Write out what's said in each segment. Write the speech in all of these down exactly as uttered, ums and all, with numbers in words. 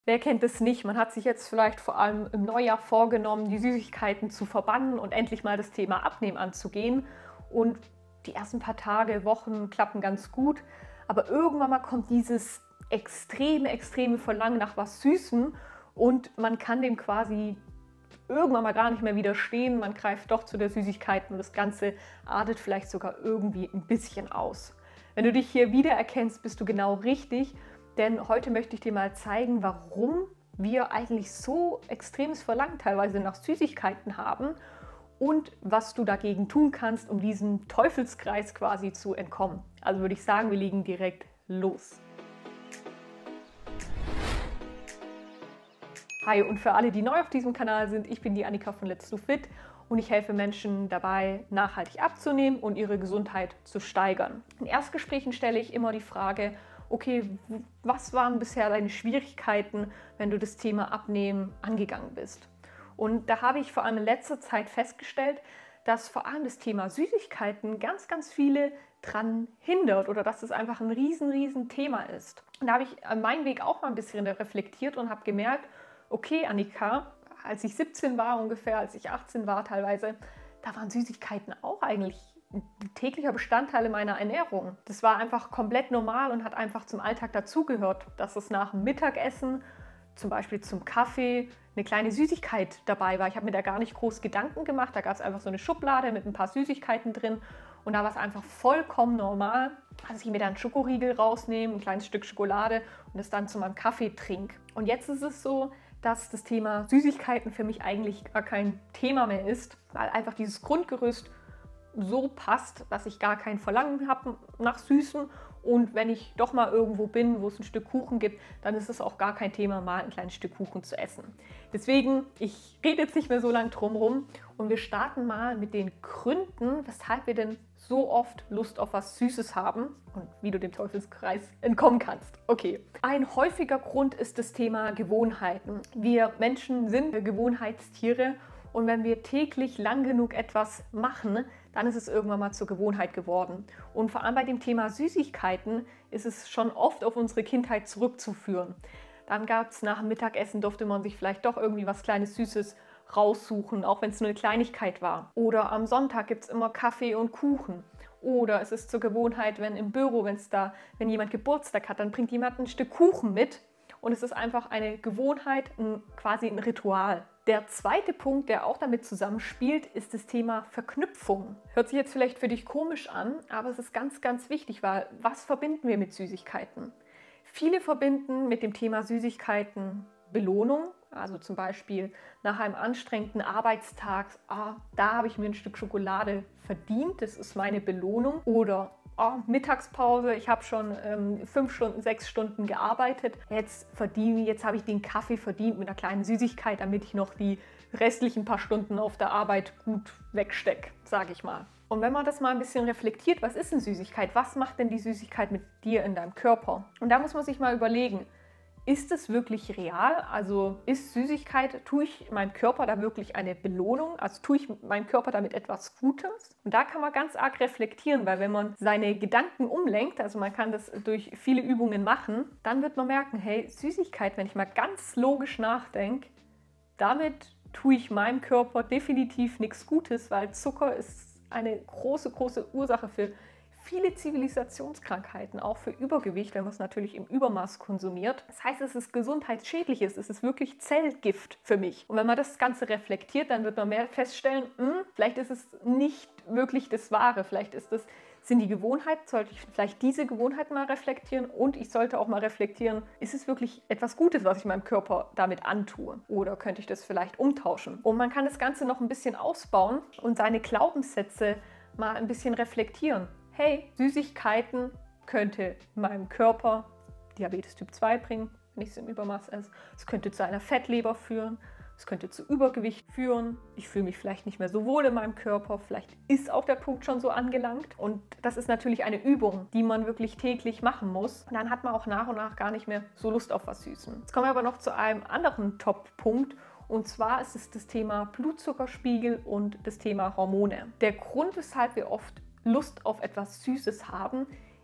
Wer kennt es nicht? Man hat sich jetzt vielleicht vor allem im Neujahr vorgenommen, die Süßigkeiten zu verbannen und endlich mal das Thema Abnehmen anzugehen. Und die ersten paar Tage, Wochen klappen ganz gut. Aber irgendwann mal kommt dieses extreme, extreme Verlangen nach was Süßem und man kann dem quasi irgendwann mal gar nicht mehr widerstehen. Man greift doch zu der Süßigkeit und das Ganze artet vielleicht sogar irgendwie ein bisschen aus. Wenn du dich hier wiedererkennst, bist du genau richtig. Denn heute möchte ich dir mal zeigen, warum wir eigentlich so extremes Verlangen teilweise nach Süßigkeiten haben und was du dagegen tun kannst, um diesem Teufelskreis quasi zu entkommen. Also würde ich sagen, wir legen direkt los. Hi und für alle, die neu auf diesem Kanal sind, ich bin die Annika von Let's Do Fit und ich helfe Menschen dabei, nachhaltig abzunehmen und ihre Gesundheit zu steigern. In Erstgesprächen stelle ich immer die Frage, okay, was waren bisher deine Schwierigkeiten, wenn du das Thema Abnehmen angegangen bist? Und da habe ich vor allem in letzter Zeit festgestellt, dass vor allem das Thema Süßigkeiten ganz, ganz viele dran hindert oder dass es einfach ein riesen, riesen Thema ist. Und da habe ich meinen Weg auch mal ein bisschen reflektiert und habe gemerkt, okay, Annika, als ich siebzehn war ungefähr, als ich achtzehn war teilweise, da waren Süßigkeiten auch eigentlich ein täglicher Bestandteil in meiner Ernährung. Das war einfach komplett normal und hat einfach zum Alltag dazugehört, dass es nach dem Mittagessen, zum Beispiel zum Kaffee, eine kleine Süßigkeit dabei war. Ich habe mir da gar nicht groß Gedanken gemacht. Da gab es einfach so eine Schublade mit ein paar Süßigkeiten drin und da war es einfach vollkommen normal, dass ich mir dann einen Schokoriegel rausnehme, ein kleines Stück Schokolade und es dann zu meinem Kaffee trinke. Und jetzt ist es so, dass das Thema Süßigkeiten für mich eigentlich gar kein Thema mehr ist, weil einfach dieses Grundgerüst so passt, dass ich gar kein Verlangen habe nach Süßem. Und wenn ich doch mal irgendwo bin, wo es ein Stück Kuchen gibt, dann ist es auch gar kein Thema, mal ein kleines Stück Kuchen zu essen. Deswegen, ich rede jetzt nicht mehr so lange drum rum und wir starten mal mit den Gründen, weshalb wir denn so oft Lust auf was Süßes haben und wie du dem Teufelskreis entkommen kannst. Okay, ein häufiger Grund ist das Thema Gewohnheiten. Wir Menschen sind Gewohnheitstiere und wenn wir täglich lang genug etwas machen, dann ist es irgendwann mal zur Gewohnheit geworden. Und vor allem bei dem Thema Süßigkeiten ist es schon oft auf unsere Kindheit zurückzuführen. Dann gab es nach dem Mittagessen, durfte man sich vielleicht doch irgendwie was Kleines Süßes raussuchen, auch wenn es nur eine Kleinigkeit war. Oder am Sonntag gibt es immer Kaffee und Kuchen. Oder es ist zur Gewohnheit, wenn im Büro, wenn es da, wenn jemand Geburtstag hat, dann bringt jemand ein Stück Kuchen mit. Und es ist einfach eine Gewohnheit, ein, quasi ein Ritual. Der zweite Punkt, der auch damit zusammenspielt, ist das Thema Verknüpfung. Hört sich jetzt vielleicht für dich komisch an, aber es ist ganz, ganz wichtig, weil was verbinden wir mit Süßigkeiten? Viele verbinden mit dem Thema Süßigkeiten Belohnung, also zum Beispiel nach einem anstrengenden Arbeitstag, ah, da habe ich mir ein Stück Schokolade verdient, das ist meine Belohnung. Oder oh, Mittagspause, ich habe schon ähm, fünf Stunden, sechs Stunden gearbeitet, jetzt verdiene, jetzt habe ich den Kaffee verdient mit einer kleinen Süßigkeit, damit ich noch die restlichen paar Stunden auf der Arbeit gut wegstecke, sage ich mal. Und wenn man das mal ein bisschen reflektiert, was ist denn Süßigkeit? Was macht denn die Süßigkeit mit dir in deinem Körper? Und da muss man sich mal überlegen, ist es wirklich real? Also ist Süßigkeit, tue ich meinem Körper da wirklich eine Belohnung? Also tue ich meinem Körper damit etwas Gutes? Und da kann man ganz arg reflektieren, weil wenn man seine Gedanken umlenkt, also man kann das durch viele Übungen machen, dann wird man merken, hey, Süßigkeit, wenn ich mal ganz logisch nachdenke, damit tue ich meinem Körper definitiv nichts Gutes, weil Zucker ist eine große, große Ursache für viele Zivilisationskrankheiten, auch für Übergewicht, wenn man es natürlich im Übermaß konsumiert. Das heißt, es ist gesundheitsschädlich, es ist wirklich Zellgift für mich. Und wenn man das Ganze reflektiert, dann wird man mehr feststellen, mh, vielleicht ist es nicht wirklich das Wahre, vielleicht ist es, sind die Gewohnheiten, sollte ich vielleicht diese Gewohnheiten mal reflektieren und ich sollte auch mal reflektieren, ist es wirklich etwas Gutes, was ich meinem Körper damit antue? Oder könnte ich das vielleicht umtauschen? Und man kann das Ganze noch ein bisschen ausbauen und seine Glaubenssätze mal ein bisschen reflektieren. Hey, Süßigkeiten könnte meinem Körper Diabetes Typ zwei bringen, wenn ich es im Übermaß esse. Es könnte zu einer Fettleber führen, es könnte zu Übergewicht führen. Ich fühle mich vielleicht nicht mehr so wohl in meinem Körper, vielleicht ist auch der Punkt schon so angelangt. Und das ist natürlich eine Übung, die man wirklich täglich machen muss. Und dann hat man auch nach und nach gar nicht mehr so Lust auf was Süßem. Jetzt kommen wir aber noch zu einem anderen Top-Punkt. Und zwar ist es das Thema Blutzuckerspiegel und das Thema Hormone. Der Grund, weshalb wir oft Lust auf etwas Süßes haben,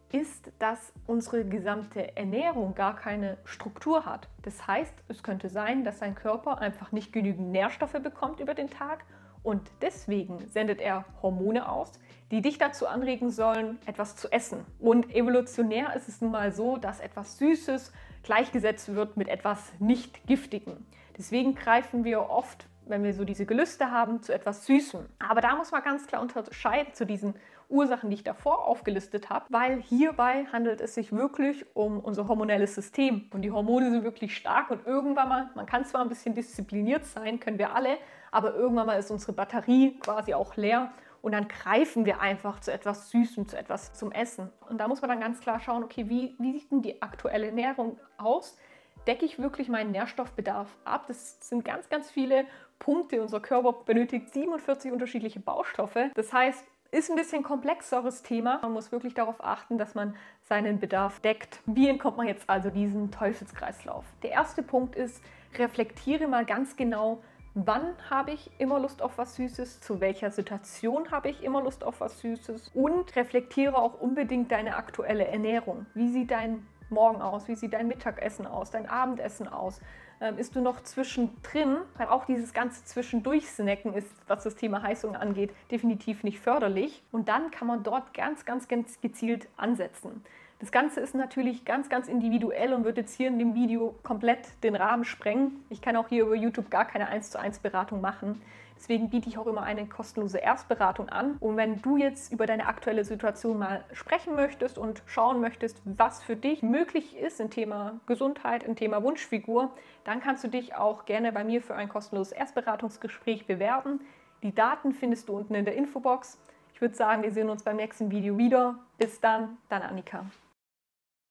ist, dass unsere gesamte Ernährung gar keine Struktur hat. Das heißt, es könnte sein, dass dein Körper einfach nicht genügend Nährstoffe bekommt über den Tag und deswegen sendet er Hormone aus, die dich dazu anregen sollen, etwas zu essen. Und evolutionär ist es nun mal so, dass etwas Süßes gleichgesetzt wird mit etwas nicht Giftigem. Deswegen greifen wir oft, wenn wir so diese Gelüste haben, zu etwas Süßem. Aber da muss man ganz klar unterscheiden zu diesen Ursachen, die ich davor aufgelistet habe, weil hierbei handelt es sich wirklich um unser hormonelles System. Und die Hormone sind wirklich stark und irgendwann mal, man kann zwar ein bisschen diszipliniert sein, können wir alle, aber irgendwann mal ist unsere Batterie quasi auch leer und dann greifen wir einfach zu etwas Süßem, zu etwas zum Essen. Und da muss man dann ganz klar schauen, okay, wie, wie sieht denn die aktuelle Ernährung aus? Decke ich wirklich meinen Nährstoffbedarf ab? Das sind ganz, ganz viele Punkte. Unser Körper benötigt siebenundvierzig unterschiedliche Baustoffe. Das heißt, ist ein bisschen komplexeres Thema. Man muss wirklich darauf achten, dass man seinen Bedarf deckt. Wie entkommt man jetzt also diesem Teufelskreislauf? Der erste Punkt ist, reflektiere mal ganz genau, wann habe ich immer Lust auf was Süßes, zu welcher Situation habe ich immer Lust auf was Süßes und reflektiere auch unbedingt deine aktuelle Ernährung. Wie sieht dein Morgen aus? Wie sieht dein Mittagessen aus? Dein Abendessen aus? Ähm, ist du noch zwischendrin? Weil auch dieses ganze Zwischendurch-Snacken ist, was das Thema Heißung angeht, definitiv nicht förderlich. Und dann kann man dort ganz, ganz, ganz gezielt ansetzen. Das Ganze ist natürlich ganz, ganz individuell und wird jetzt hier in dem Video komplett den Rahmen sprengen. Ich kann auch hier über YouTube gar keine eins zu eins Beratung machen. Deswegen biete ich auch immer eine kostenlose Erstberatung an. Und wenn du jetzt über deine aktuelle Situation mal sprechen möchtest und schauen möchtest, was für dich möglich ist im Thema Gesundheit, im Thema Wunschfigur, dann kannst du dich auch gerne bei mir für ein kostenloses Erstberatungsgespräch bewerben. Die Daten findest du unten in der Infobox. Ich würde sagen, wir sehen uns beim nächsten Video wieder. Bis dann, deine Annika.